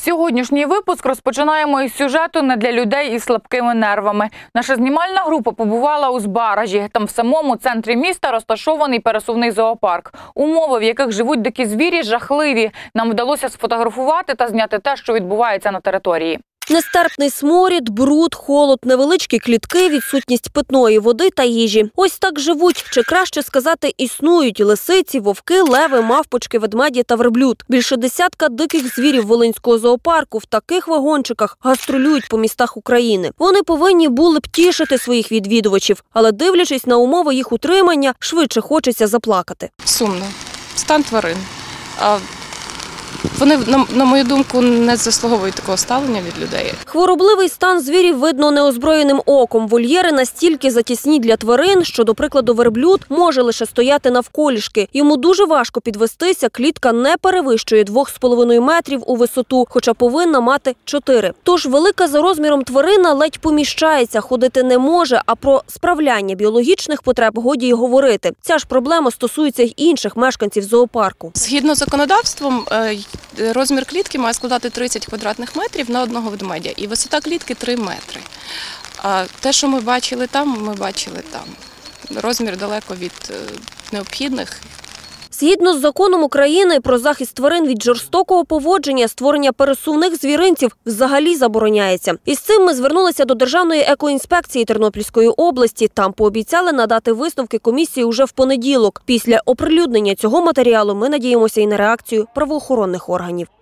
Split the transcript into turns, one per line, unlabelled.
Сьогоднішній випуск розпочинаємо із сюжету не для людей із слабкими нервами. Наша знімальна група побувала у Збаражі. Там в самому центрі міста розташований пересувний зоопарк. Умови, в яких живуть дикі звірі, жахливі. Нам вдалося сфотографувати та зняти те, що відбувається на території.
Нестерпний сморід, бруд, холод, невеличкі клітки, відсутність питної води та їжі. Ось так живуть, чи краще сказати, існують лисиці, вовки, леви, мавпочки, ведмеді та верблюд. Більше десятка диких звірів Волинського зоопарку в таких вагончиках гастролюють по містах України. Вони повинні були б тішити своїх відвідувачів, але дивлячись на умови їх утримання, швидше хочеться заплакати.
Сумно. Стан тварин. Вони, на мою думку, не заслуговують такого ставлення від людей.
Хворобливий стан звірів видно неозброєним оком. Вольєри настільки затісні для тварин, що, до прикладу, верблюд може лише стояти навколішки. Йому дуже важко підвестися, клітка не перевищує 2,5 метрів у висоту, хоча повинна мати 4. Тож велика за розміром тварина ледь поміщається, ходити не може, а про справляння біологічних потреб годі й говорити. Ця ж проблема стосується й інших мешканців зоопарку.
Згідно з законодавством, розмір клітки має складати 30 квадратних метрів на одного ведмедя і висота клітки 3 метри. А те, що ми бачили там, ми бачили там. Розмір далеко від необхідних.
Згідно з законом України про захист тварин від жорстокого поводження, створення пересувних звіринців взагалі забороняється. Із цим ми звернулися до Державної екоінспекції Тернопільської області. Там пообіцяли надати висновки комісії уже в понеділок. Після оприлюднення цього матеріалу ми надіємося і на реакцію правоохоронних органів.